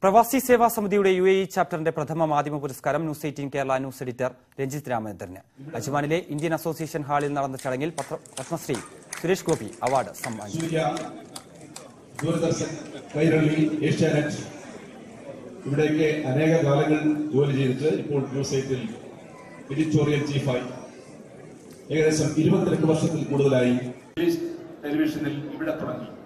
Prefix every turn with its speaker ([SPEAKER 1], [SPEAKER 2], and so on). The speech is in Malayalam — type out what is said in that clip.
[SPEAKER 1] പ്രവാസി സേവാ സമിതിയുടെ UAE ചാപ്റ്ററിന്റെ പ്രഥമ മാധ്യമ പുരസ്കാരം news 18 Kerala news editor Ranjith രാമചന്ദ്രന്. അജ്മാനിലെ ഇന്ത്യൻ അസോസിയേഷൻ ഹാളിൽ നടന്ന ചടങ്ങിൽ പത്മശ്രീ സുരേഷ് ഗോപി അവാർഡ് സമ്മാനിച്ചു.
[SPEAKER 2] ഇവിടേക്ക് അനേക കാലങ്ങൾ ജോലി ചെയ്തിട്ട് ഇപ്പോൾ ന്യൂസ് 8 എഡിറ്റോറിയൽ ചീഫായി ഏകദേശം 22 വർഷത്തിൽ കൂടുതലായി ടെലിവിഷനിൽ ഇവിടെ തുടങ്ങി.